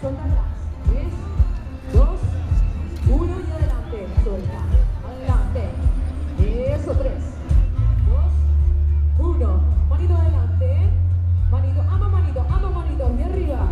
suelta atrás. 3, 2, 1 y adelante. Suelta. Adelante. Eso, 3, 2, 1. Manito adelante. Manito, ambas manitos. Y arriba.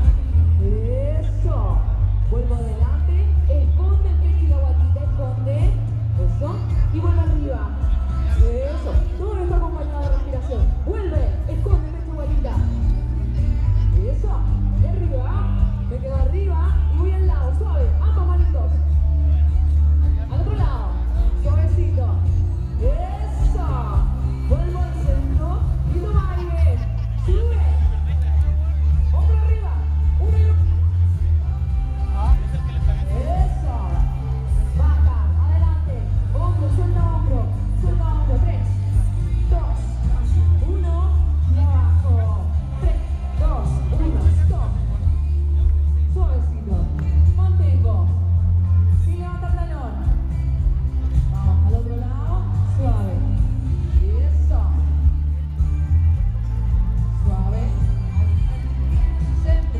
Eso. Vuelvo adelante. Esconde el pecho y la guatita. Esconde. Eso. Y vuelve arriba. Eso. Todo esto acompañado de respiración. Vuelve. Esconde el pecho y guatita. Eso. Y arriba. Me quedo arriba. Y voy al lado. Suave. Ambas manitos. Al otro lado. Suavecito. Eso. Vuelvo al centro. Y toma aire. Sube. Hombro arriba. Uno y uno. Eso. Baja. Adelante. Hombro. Suelta hombro. 3, 2, 1. Y abajo. 3, 2, 1. Stop. Suavecito. Mantengo. Sin levantar talón. Vamos al otro lado. Suave. Eso. Suave. Centro.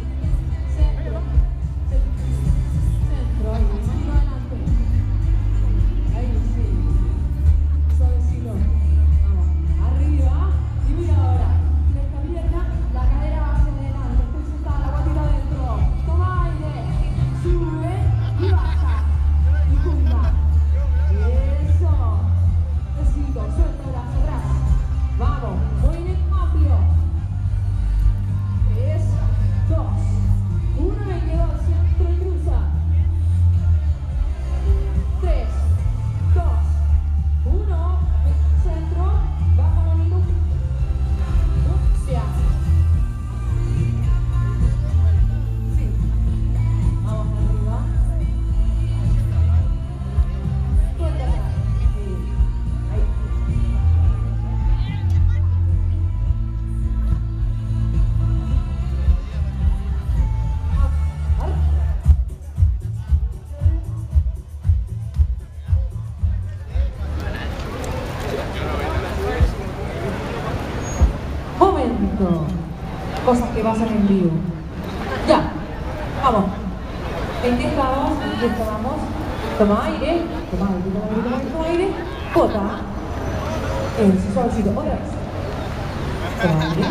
Ahí. Manito adelante. Ahí sí. Suavecito. Vamos. Arriba. Y mira ahora. Esta pierna, la cadera va hacia adelante. Estoy sentada, la guatita adentro. Toma aire. Sube y baja. Y tumba. Eso. Besito. Suelta el brazo atrás. Vamos. Movimiento amplio. Eso. 2, 1. Me quedo al centro y cruza. 3, 2, 1. Centro. Baja manito. Ya. Sí. Vamos arriba. Suelta atrás. Sí. Ahí. Momento. Cosas que pasan en vivo. Ya. Vamos. ¿En qué estamos? Toma aire. Toma aire. Bota. Eso, suavecito. Otra vez. Toma aire.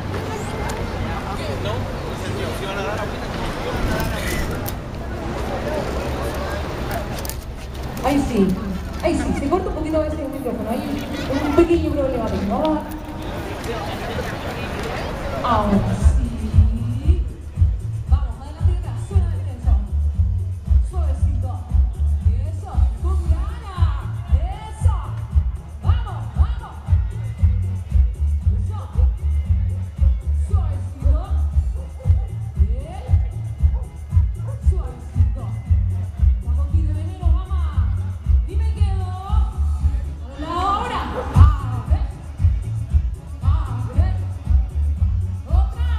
Ahí sí. Se corta un poquito a veces el micrófono. Hay un pequeño problema. Ahora sí. Vamos, adelante y atrás. Suena el tenso. Suavecito. Eso. Con ganas. Eso. Vamos. Eso. Suavecito. Bien. Suavecito. Un poquito de veneno, mamá. Y me quedo. Ahora. A ver. Otra.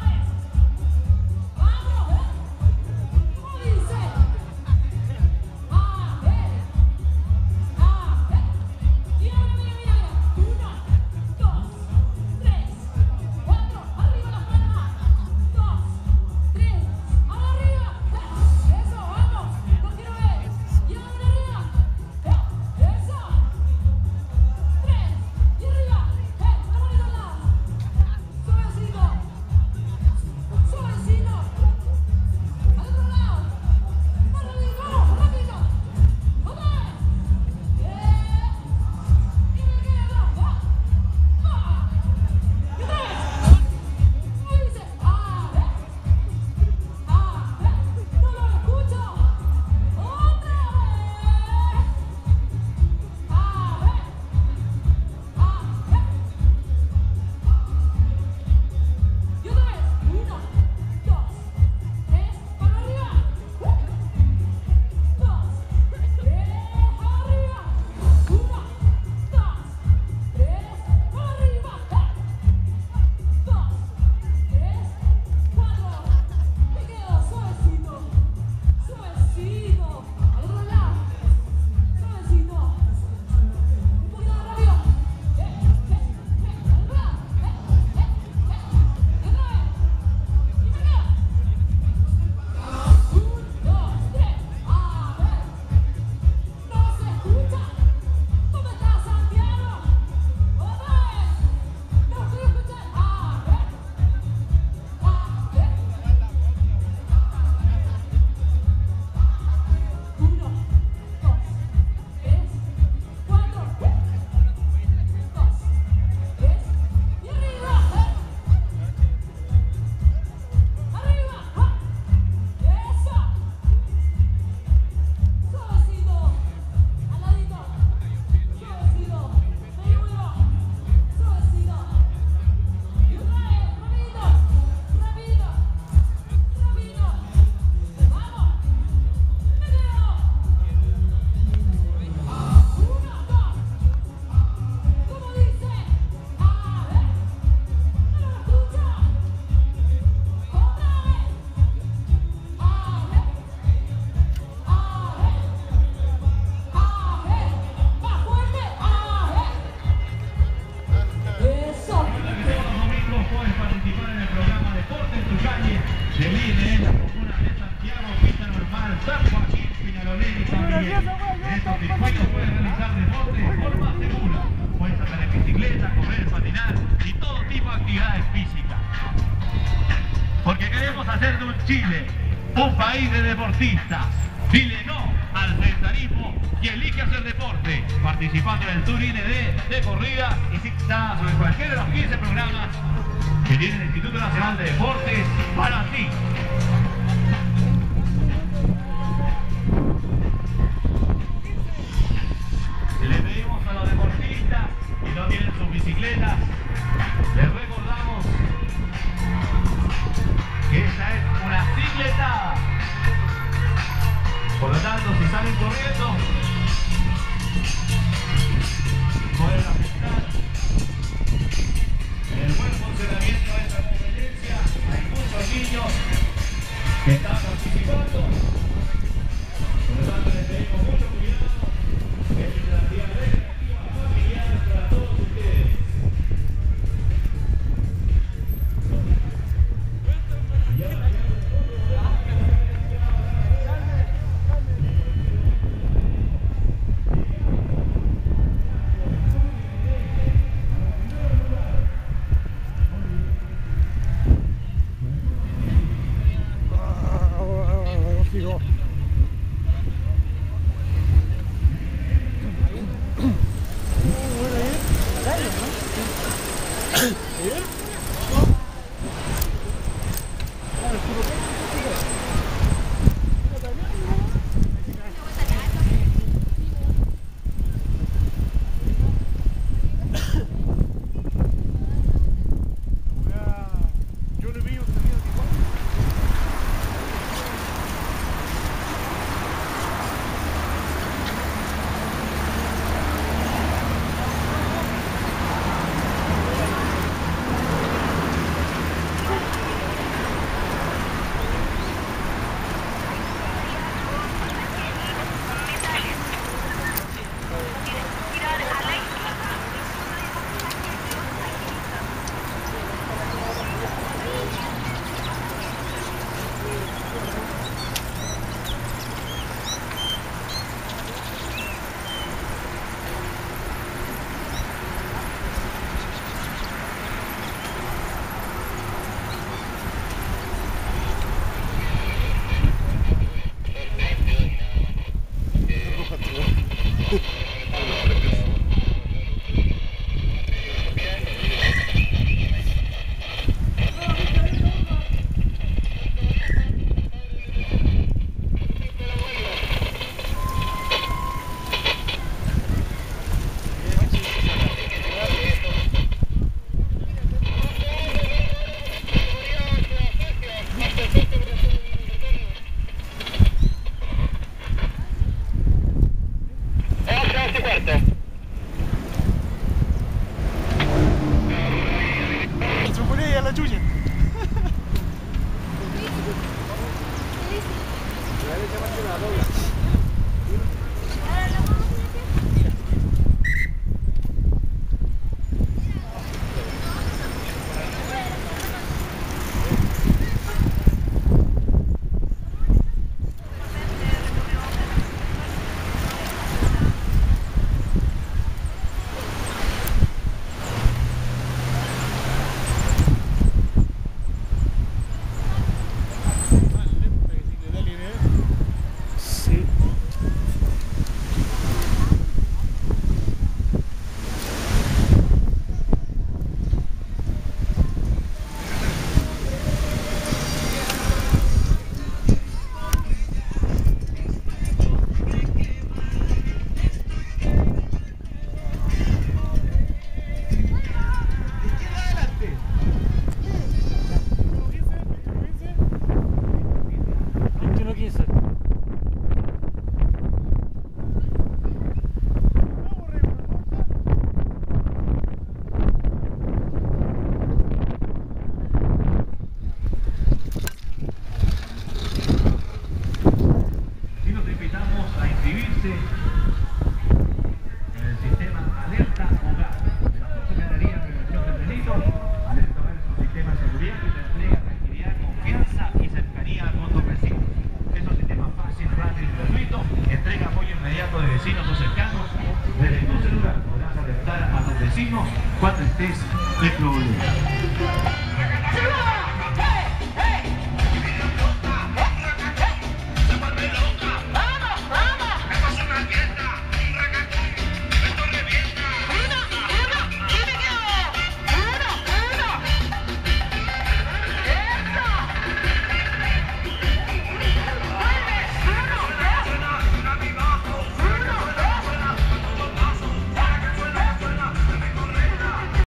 El INE en la comuna de Santiago, pista normal, San Joaquín, Peñalolén y San Miguel. En estos circuitos puedes realizar deporte de forma segura. Puedes andar en bicicleta, correr, patinar y todo tipo de actividades físicas. Porque queremos hacer de un Chile un país de deportistas. Dile no al sedentarismo y elige hacer deporte, participando en el Tour INE de corrida y cita sobre cualquiera de los 15 programas que tiene el Instituto Nacional de Deportes para ti. Le pedimos a los deportistas que no tienen sus bicicletas, les recordamos que esta es una cicletada. Por lo tanto, si salen corriendo, pueden afectar el buen funcionamiento de esta competencia. Hay muchos niños que están participando. Por lo tanto, les pedimos mucho cuidado. Es una actividad recreativa familiar para todos ustedes. Metro Boludo.